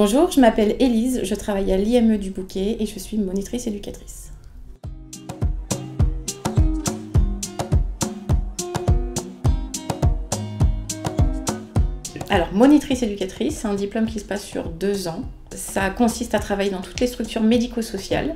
Bonjour, je m'appelle Élise, je travaille à l'IME du Bouquet et je suis monitrice éducatrice. Alors, monitrice éducatrice, c'est un diplôme qui se passe sur 2 ans. Ça consiste à travailler dans toutes les structures médico-sociales.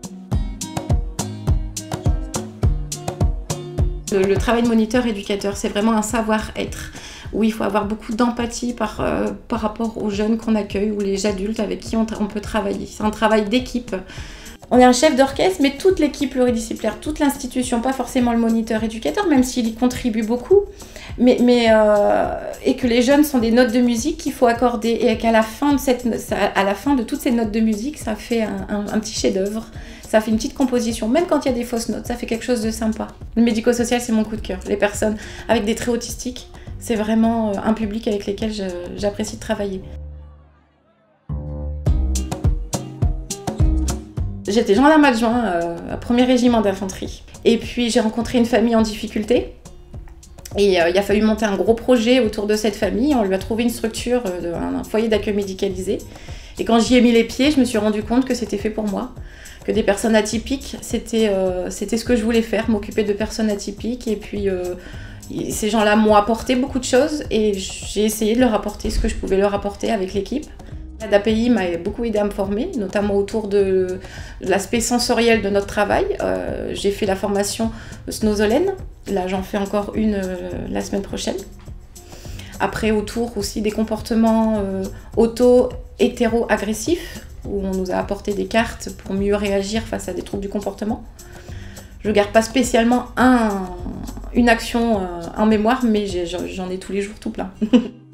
Le travail de moniteur-éducateur, c'est vraiment un savoir-être où il faut avoir beaucoup d'empathie par rapport aux jeunes qu'on accueille ou les adultes avec qui on peut travailler. C'est un travail d'équipe. On est un chef d'orchestre, mais toute l'équipe pluridisciplinaire, toute l'institution, pas forcément le moniteur-éducateur, même s'il y contribue beaucoup, et que les jeunes sont des notes de musique qu'il faut accorder, et qu'à la fin de toutes ces notes de musique, ça fait un petit chef-d'œuvre. Ça fait une petite composition, même quand il y a des fausses notes, ça fait quelque chose de sympa. Le médico-social, c'est mon coup de cœur. Les personnes avec des traits autistiques, c'est vraiment un public avec lequel j'apprécie de travailler. J'étais gendarme adjoint à 1er régiment d'infanterie. Et puis j'ai rencontré une famille en difficulté. Et il a fallu monter un gros projet autour de cette famille. On lui a trouvé une structure, un foyer d'accueil médicalisé. Et quand j'y ai mis les pieds, je me suis rendu compte que c'était fait pour moi. Que des personnes atypiques, c'était ce que je voulais faire, m'occuper de personnes atypiques. Et puis ces gens-là m'ont apporté beaucoup de choses et j'ai essayé de leur apporter ce que je pouvais leur apporter avec l'équipe. L'ADAPI m'a beaucoup aidé à me former, notamment autour de l'aspect sensoriel de notre travail. J'ai fait la formation Snozolène, là j'en fais encore une la semaine prochaine. Après, autour aussi des comportements auto-hétéro-agressifs, où on nous a apporté des cartes pour mieux réagir face à des troubles du comportement. Je ne garde pas spécialement une action en mémoire, mais j'en ai tous les jours tout plein.